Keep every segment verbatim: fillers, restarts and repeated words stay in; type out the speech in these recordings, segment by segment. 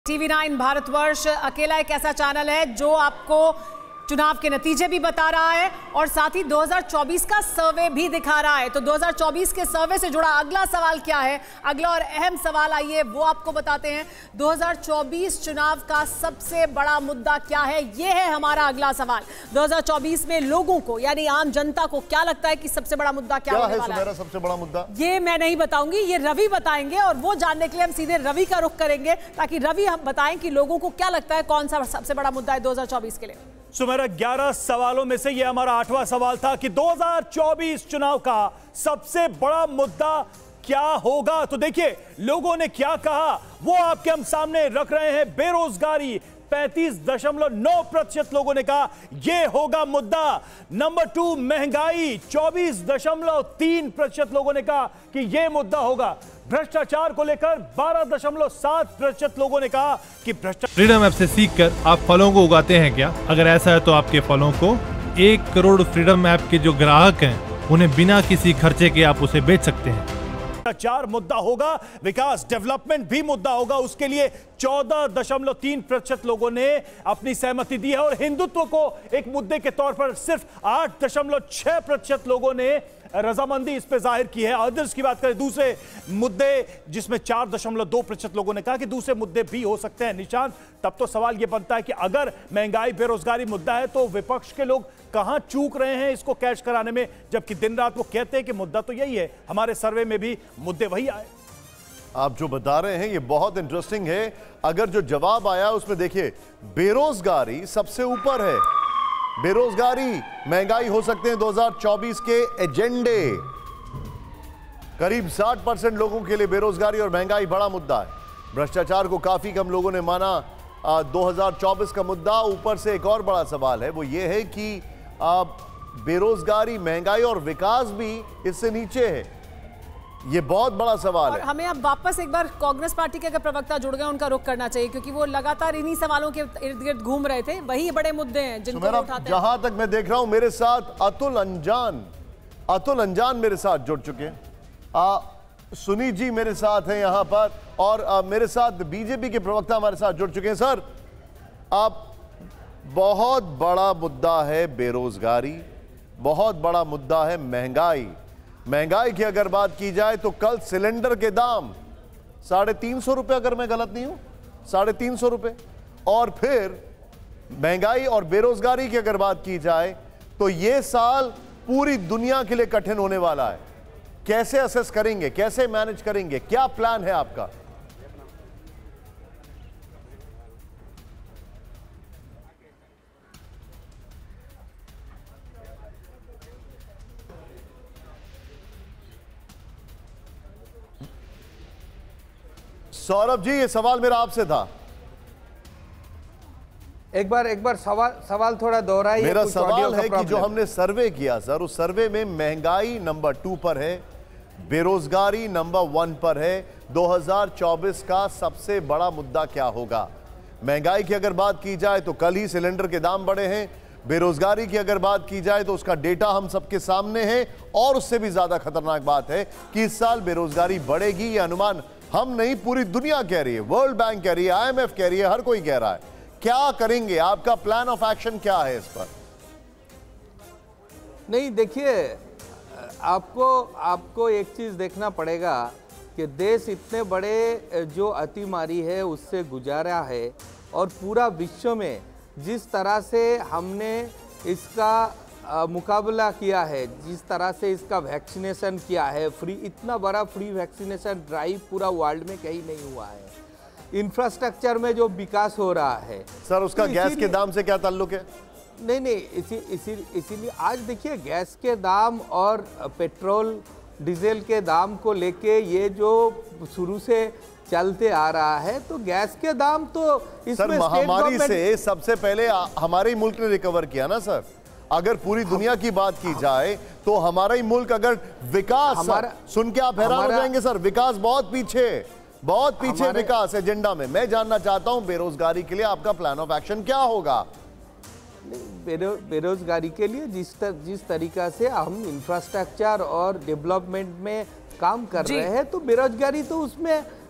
TV nine Bharatvarsh अकेला एक ऐसा चैनल है जो आपको चुनाव के नतीजे भी बता रहा है और साथ ही दो हज़ार चौबीस का सर्वे भी दिखा रहा है। तो दो हज़ार चौबीस के सर्वे से जुड़ा अगला सवाल क्या है, अगला और अहम सवाल, आइए वो आपको बताते हैं। दो हज़ार चौबीस चुनाव का सबसे बड़ा मुद्दा क्या है, ये है हमारा अगला सवाल। दो हज़ार चौबीस में लोगों को यानी आम जनता को क्या लगता है कि सबसे बड़ा मुद्दा क्या, क्या होने वाला है? सबसे बड़ा मुद्दा ये मैं नहीं बताऊंगी, ये रवि बताएंगे और वो जानने के लिए हम सीधे रवि का रुख करेंगे ताकि रवि हम बताएं कि लोगों को क्या लगता है कौन सा सबसे बड़ा मुद्दा है दो हज़ार चौबीस के लिए। सो मेरा ग्यारह सवालों में से यह हमारा आठवां सवाल था कि दो हज़ार चौबीस चुनाव का सबसे बड़ा मुद्दा क्या होगा। तो देखिए लोगों ने क्या कहा वो आपके हम सामने रख रहे हैं। बेरोजगारी पैंतीस दशमलव नौ प्रतिशत लोगों ने कहा यह होगा मुद्दा। नंबर टू महंगाई चौबीस दशमलव तीन प्रतिशत लोगों ने कहा कि यह मुद्दा होगा। भ्रष्टाचार को लेकर बारह दशमलव सात प्रतिशत लोगों ने कहा कि भ्रष्टाचार। फ्रीडम ऐप से सीखकर आप फलों को उगाते हैं क्या? अगर ऐसा है तो आपके फलों को एक करोड़ फ्रीडम ऐप के जो ग्राहक हैं उन्हें बिना किसी खर्चे के आप उसे बेच सकते हैं। भ्रष्टाचार मुद्दा होगा, विकास डेवलपमेंट भी मुद्दा होगा। उसके लिए चौदह दशमलव तीन प्रतिशत लोगों ने अपनी सहमति दी है और हिंदुत्व को एक मुद्दे के तौर पर सिर्फ आठ दशमलव छह प्रतिशत लोगों ने रजामंदी इस पे जाहिर की है। अदर्स की बात करें, दूसरे मुद्दे जिसमें चार दशमलव दो प्रतिशत लोगों ने कहा कि दूसरे मुद्दे भी हो सकते हैं। निशांत, तब तो सवाल यह बनता है कि अगर महंगाई बेरोजगारी मुद्दा है तो विपक्ष के लोग कहां चूक रहे हैं इसको कैच कराने में, जबकि दिन रात वो कहते हैं कि मुद्दा तो यही है। हमारे सर्वे में भी मुद्दे वही आए। आप जो बता रहे हैं ये बहुत इंटरेस्टिंग है। अगर जो जवाब आया उसमें देखिए बेरोजगारी सबसे ऊपर है। बेरोजगारी महंगाई हो सकते हैं दो हज़ार चौबीस के एजेंडे। करीब साठ परसेंट लोगों के लिए बेरोजगारी और महंगाई बड़ा मुद्दा है। भ्रष्टाचार को काफी कम लोगों ने माना आ, दो हज़ार चौबीस का मुद्दा। ऊपर से एक और बड़ा सवाल है, वो ये है कि आ, बेरोजगारी महंगाई और विकास भी इससे नीचे है। ये बहुत बड़ा सवाल और है। हमें अब वापस एक बार कांग्रेस पार्टी के अगर प्रवक्ता जुड़ गए उनका रुख करना चाहिए क्योंकि वो लगातार इन्हीं सवालों के इर्द गिर्द घूम रहे थे। वही बड़े मुद्दे हैं जिनको वो उठाते हैं। जहां तक मैं देख रहा हूं मेरे साथ अतुल अंजान अतुल अंजान मेरे साथ जुड़ चुके हैं। आ, सुनीत जी मेरे साथ हैं यहां पर और आ, मेरे साथ बीजेपी के प्रवक्ता हमारे साथ जुड़ चुके हैं। सर, आप बहुत बड़ा मुद्दा है बेरोजगारी, बहुत बड़ा मुद्दा है महंगाई। महंगाई की अगर बात की जाए तो कल सिलेंडर के दाम साढ़े तीन सौ रुपये, अगर मैं गलत नहीं हूं, साढ़े तीन सौ रुपये। और फिर महंगाई और बेरोजगारी की अगर बात की जाए तो यह साल पूरी दुनिया के लिए कठिन होने वाला है। कैसे असेस करेंगे, कैसे मैनेज करेंगे, क्या प्लान है आपका? सौरभ जी, ये सवाल मेरा आपसे था। एक बार एक बार सवाल सवाल थोड़ा दोहराइए। मेरा सवाल है कि जो हमने सर्वे किया सर, उस सर्वे में महंगाई नंबर टू पर है, बेरोजगारी नंबर वन पर है। दो हज़ार चौबीस का सबसे बड़ा मुद्दा क्या होगा? महंगाई की अगर बात की जाए तो कल ही सिलेंडर के दाम बढ़े हैं। बेरोजगारी की अगर बात की जाए तो उसका डेटा हम सबके सामने है और उससे भी ज्यादा खतरनाक बात है कि इस साल बेरोजगारी बढ़ेगी। ये अनुमान हम नहीं, पूरी दुनिया कह रही है, वर्ल्ड बैंक कह रही है, आईएमएफ कह रही है, हर कोई कह रहा है। क्या करेंगे? आपका प्लान ऑफ एक्शन क्या है इस पर? नहीं, देखिए, आपको आपको एक चीज देखना पड़ेगा कि देश इतने बड़े जो अतिमारी है उससे गुजारा है और पूरा विश्व में जिस तरह से हमने इसका आ, मुकाबला किया है, जिस तरह से इसका वैक्सीनेशन किया है, फ्री, इतना बड़ा फ्री वैक्सीनेशन ड्राइव पूरा वर्ल्ड में कहीं नहीं हुआ है। इंफ्रास्ट्रक्चर में जो विकास हो रहा है सर, उसका तो गैस के दाम से क्या ताल्लुक है? नहीं नहीं इसी इसी इसीलिए आज देखिए गैस के दाम और पेट्रोल डीजल के दाम को लेके ये जो शुरू से चलते आ रहा है, तो गैस के दाम तो सर महामारी से सबसे पहले हमारे ही मुल्क ने रिकवर किया ना सर। अगर पूरी दुनिया की बात की जाए तो हमारा ही मुल्क, अगर विकास, हमारा, सुन के आप हैरान हो जाएंगे सर, विकास बहुत पीछे, बहुत पीछे विकास एजेंडा में। मैं जानना चाहता हूं बेरोजगारी के लिए आपका प्लान ऑफ एक्शन क्या होगा? बेरो, बेरोजगारी के लिए जिस तर, जिस तरीका से हम इंफ्रास्ट्रक्चर और डेवलपमेंट में काम कर रहे हैं, तो बेरोजगारी तो उसमें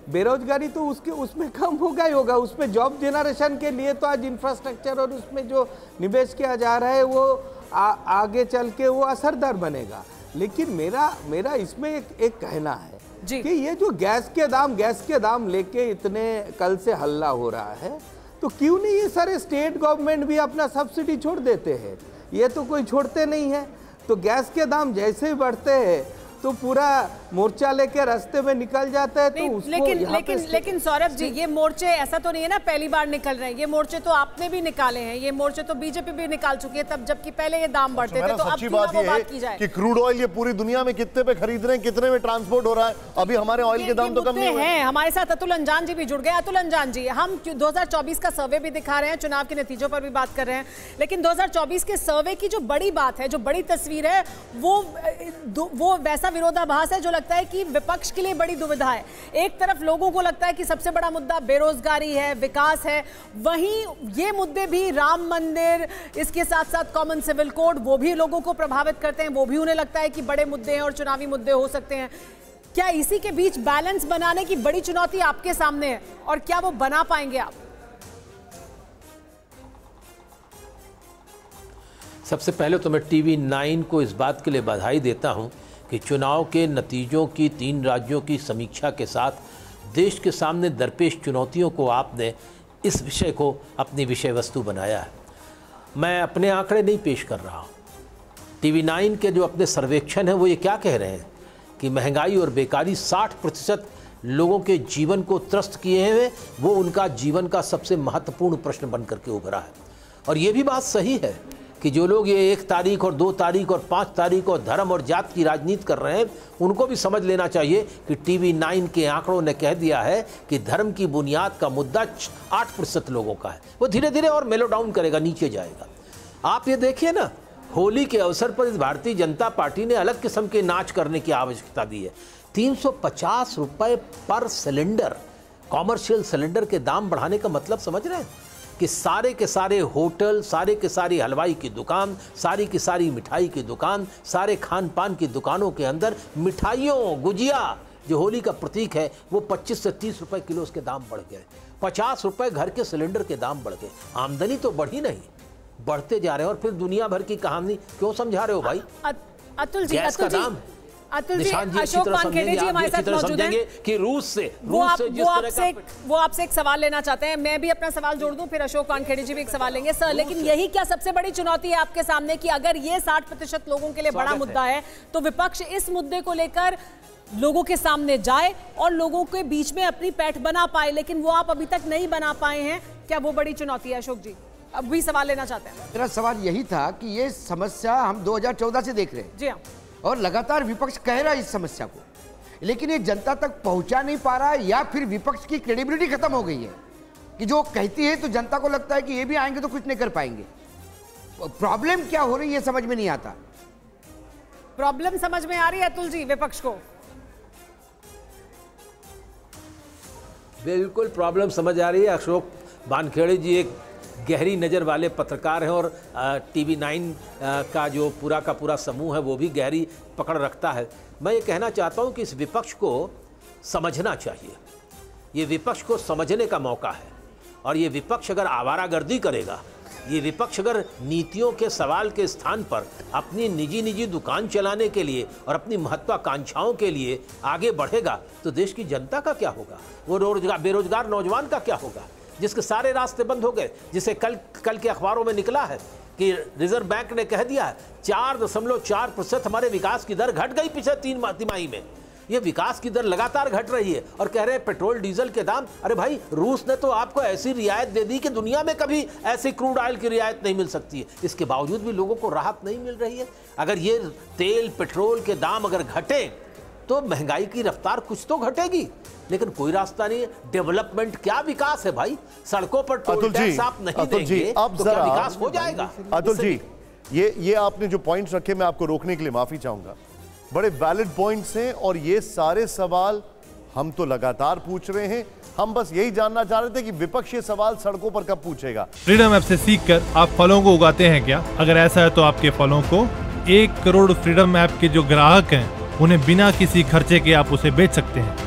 बेरोजगारी तो उसके उसमें कम होगा ही होगा, उसमें जॉब जनरेशन के लिए तो आज इंफ्रास्ट्रक्चर और उसमें जो निवेश किया जा रहा है वो आ, आगे चल के वो असरदार बनेगा। लेकिन मेरा मेरा इसमें एक, एक कहना है कि ये जो गैस के दाम गैस के दाम लेके इतने कल से हल्ला हो रहा है, तो क्यों नहीं ये सारे स्टेट गवर्नमेंट भी अपना सब्सिडी छोड़ देते हैं? ये तो कोई छोड़ते नहीं है। तो गैस के दाम जैसे ही बढ़ते हैं तो पूरा मोर्चा लेके रास्ते में निकल जाता है। तो उसको लेकिन लेकिन लेकिन सौरभ जी, ये मोर्चे ऐसा तो नहीं है ना पहली बार निकल रहे हैं, ये मोर्चे तो आपने भी निकाले हैं, ये मोर्चे तो बीजेपी भी निकाल चुकी है तब, जबकि पहले ये दाम बढ़ते थे। तो अब क्यों ना वो बात की जाए कि क्रूड ऑयल ये पूरी दुनिया में कितने पे खरीद रहे हैं, कितने में ट्रांसपोर्ट हो रहा है, अभी हमारे ऑयल के दाम तो कम नहीं है। हमारे साथ अतुल अंजान जी भी जुड़ गए। अतुल अंजान जी, हम दो हजार चौबीस का सर्वे भी दिखा रहे हैं, चुनाव के नतीजों पर भी बात कर रहे हैं, लेकिन दो हजार चौबीस के सर्वे की जो बड़ी बात है, जो बड़ी तस्वीर है, वो वो वैसा विरोधाभास है जो लगता है कि विपक्ष के लिए बड़ी दुविधा है। एक तरफ लोगों को लगता है कि सबसे बड़ा मुद्दा बेरोजगारी है, विकास है, वहीं ये मुद्दे भी राम मंदिर, इसके साथ साथ कॉमन सिविल कोड, वो भी लोगों को प्रभावित करते हैं, वो भी उन्हें लगता है कि बड़े मुद्दे हैं और चुनावी मुद्दे हो सकते हैं। क्या इसी के बीच बैलेंस बनाने की बड़ी चुनौती आपके सामने है और क्या वो बना पाएंगे आप? सबसे पहले तो मैं टीवी नाइन को इस बात के लिए बधाई देता हूं कि चुनाव के नतीजों की तीन राज्यों की समीक्षा के साथ देश के सामने दरपेश चुनौतियों को आपने इस विषय को अपनी विषय वस्तु बनाया है। मैं अपने आंकड़े नहीं पेश कर रहा हूँ। टीवी नाइन के जो अपने सर्वेक्षण हैं वो ये क्या कह रहे हैं कि महंगाई और बेकारी साठ प्रतिशत लोगों के जीवन को त्रस्त किए हुए, वो उनका जीवन का सबसे महत्वपूर्ण प्रश्न बन करके उभरा है। और ये भी बात सही है कि जो लोग ये एक तारीख और दो तारीख और पाँच तारीख और धर्म और जात की राजनीति कर रहे हैं, उनको भी समझ लेना चाहिए कि टीवी नाइन के आंकड़ों ने कह दिया है कि धर्म की बुनियाद का मुद्दा आठ प्रतिशत लोगों का है। वो धीरे धीरे और मेलो डाउन करेगा, नीचे जाएगा। आप ये देखिए ना, होली के अवसर पर इस भारतीय जनता पार्टी ने अलग किस्म के नाच करने की आवश्यकता दी है। तीन सौ पचास रुपये पर सिलेंडर कॉमर्शियल सिलेंडर के दाम बढ़ाने का मतलब समझ रहे हैं कि सारे के सारे होटल, सारे के सारी हलवाई की दुकान, सारी की सारी मिठाई की दुकान, सारे खान पान की दुकानों के अंदर मिठाइयों, गुजिया जो होली का प्रतीक है, वो पच्चीस से तीस रुपए किलो उसके दाम बढ़ गए। पचास रुपए घर के सिलेंडर के दाम बढ़ गए। आमदनी तो बढ़ी नहीं, बढ़ते जा रहे हैं। और फिर दुनिया भर की कहानी क्यों समझा रहे हो भाई? अतुल जी, गैस का दाम, अतुल जी, अशोक वानखेड़े जी हमारे साथ मौजूद हैं कि रूस से वो आप, वो आपसे वो आपसे एक सवाल लेना चाहते हैं। मैं भी अपना सवाल जोड़ दूं, फिर अशोक वानखेड़े जी भी एक सवाल लेंगे। सर, लेकिन यही क्या सबसे बड़ी चुनौती है आपके सामने कि अगर ये साठ प्रतिशत लोगों के लिए बड़ा मुद्दा है तो विपक्ष इस मुद्दे को लेकर लोगों के सामने जाए और लोगों के बीच में अपनी पैठ बना पाए, लेकिन वो आप अभी तक नहीं बना पाए हैं। क्या वो बड़ी चुनौती है? अशोक जी अब भी सवाल लेना चाहते हैं। मेरा सवाल यही था कि ये समस्या हम दो हज़ार चौदह से देख रहे हैं। जी हाँ, और लगातार विपक्ष कह रहा है इस समस्या को, लेकिन ये जनता तक पहुंचा नहीं पा रहा है, या फिर विपक्ष की क्रेडिबिलिटी खत्म हो गई है कि जो कहती है तो जनता को लगता है कि ये भी आएंगे तो कुछ नहीं कर पाएंगे। प्रॉब्लम क्या हो रही है समझ में नहीं आता। प्रॉब्लम समझ में आ रही है अतुल जी विपक्ष को? बिल्कुल प्रॉब्लम समझ आ रही है। अशोक वानखेड़े जी एक गहरी नज़र वाले पत्रकार हैं और टीवी नाइन का जो पूरा का पूरा समूह है वो भी गहरी पकड़ रखता है। मैं ये कहना चाहता हूँ कि इस विपक्ष को समझना चाहिए। ये विपक्ष को समझने का मौका है। और ये विपक्ष अगर आवारागर्दी करेगा, ये विपक्ष अगर नीतियों के सवाल के स्थान पर अपनी निजी निजी दुकान चलाने के लिए और अपनी महत्वाकांक्षाओं के लिए आगे बढ़ेगा, तो देश की जनता का क्या होगा? वो रोजगार बेरोजगार नौजवान का क्या होगा जिसके सारे रास्ते बंद हो गए, जिसे कल कल के अखबारों में निकला है कि रिजर्व बैंक ने कह दिया है चार दशमलव चार प्रतिशत हमारे विकास की दर घट गई पिछले तीन तिमाही में। ये विकास की दर लगातार घट रही है और कह रहे हैं पेट्रोल डीजल के दाम। अरे भाई, रूस ने तो आपको ऐसी रियायत दे दी कि दुनिया में कभी ऐसी क्रूड ऑयल की रियायत नहीं मिल सकती है। इसके बावजूद भी लोगों को राहत नहीं मिल रही है। अगर ये तेल पेट्रोल के दाम अगर घटे तो महंगाई की रफ्तार कुछ तो घटेगी, लेकिन कोई रास्ता नहीं है। डेवलपमेंट क्या विकास है भाई? सड़कों पर टोल टैक्स आप नहीं देंगे तो क्या विकास हो जाएगा? अतुल जी, ये ये आपने जो पॉइंट्स रखे, मैं आपको रोकने के लिए माफी चाहूंगा। बड़े वैलिड पॉइंट्स हैं और ये सारे सवाल हम तो लगातार पूछ रहे हैं। हम बस यही जानना चाह रहे थे कि विपक्ष ये सवाल सड़कों पर कब पूछेगा। फ्रीडम ऐप से सीखकर आप फलों को उगाते हैं क्या? अगर ऐसा है तो आपके फलों को एक करोड़ फ्रीडम ऐप के जो ग्राहक हैं उन्हें बिना किसी खर्चे के आप उसे बेच सकते हैं।